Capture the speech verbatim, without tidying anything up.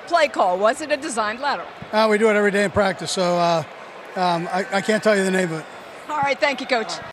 play call? Was it a designed lateral? Uh, we do it every day in practice, so uh, um, I, I can't tell you the name of it. All right, thank you, Coach.